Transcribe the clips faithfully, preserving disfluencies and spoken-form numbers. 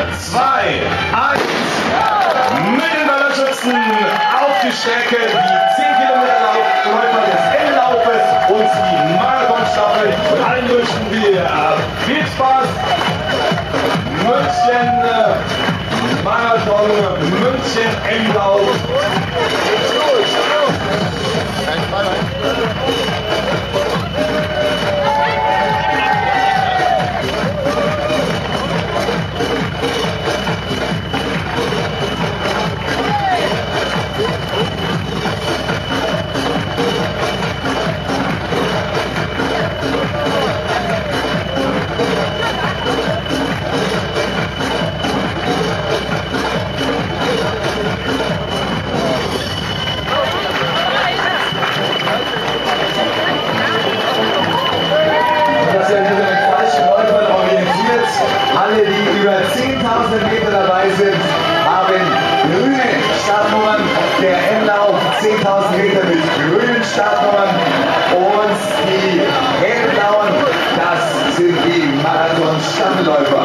zwei, eins. Mit den Ballerschützen auf die Strecke, die zehn Kilometer Läufer des Endlaufes und die Marathonstaffel. Und allen wünschen wir viel Spaß. München Marathon, München Endlauf. Alle, die über zehntausend Meter dabei sind, haben grüne Startnummern. Der Endlauf zehntausend Meter mit grünen Startnummern und die hellblauen, das sind die Marathon-Staffelläufer.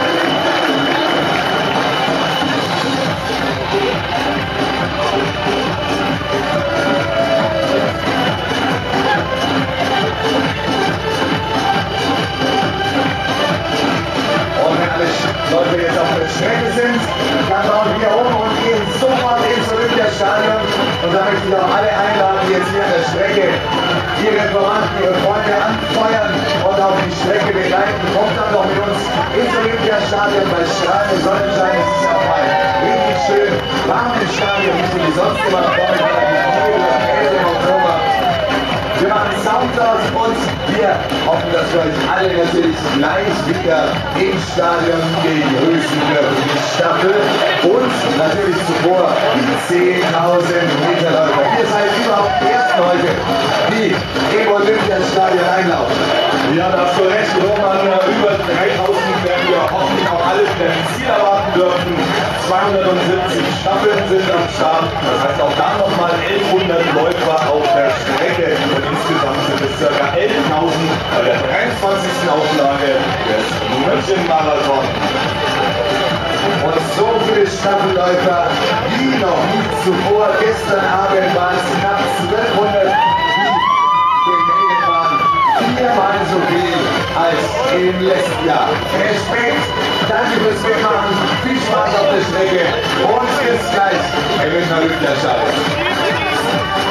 Leute jetzt auf der Strecke sind, dann bauen wir um und gehen sofort ins Olympiastadion. Und da möchte ich auch alle einladen, die jetzt hier an der Strecke ihre Verwandten, ihre Freunde anfeuern und auf die Strecke begleiten. Kommt dann doch mit uns ins Olympiastadion bei strahlendem Sonnenschein. Es ist ja auch mal richtig schön warm im Stadion, nicht so wie sonst immer nach vorne, im Oktober. Wir machen Sound aus und wir hoffen, dass wir euch alle natürlich gleich wieder im Stadion begrüßen dürfen. Die Staffel und natürlich zuvor die zehntausend Meter Läufer. Ihr seid überhaupt die ersten heute, die im Olympiastadion einlaufen. Ja, da hast du recht, Roman. Über dreitausend werden wir hoffentlich auch alle wieder im Ziel erwarten dürfen. zweihundertsiebzig Staffeln sind am Start. Das heißt auch da nochmal elfhundert Läufer auf der Strecke. Und insgesamt sind es ca. elftausend bei der dreiundzwanzigsten Auflage des München Marathon. Und so viele Staffelläufer wie noch nie zuvor. Gestern Abend waren es knapp zwölfhundert, die gemeldet waren. Viermal so viel als im letzten Jahr. Respekt, danke fürs Mitmachen, viel Spaß auf der Strecke und bis gleich im Olympiastadion.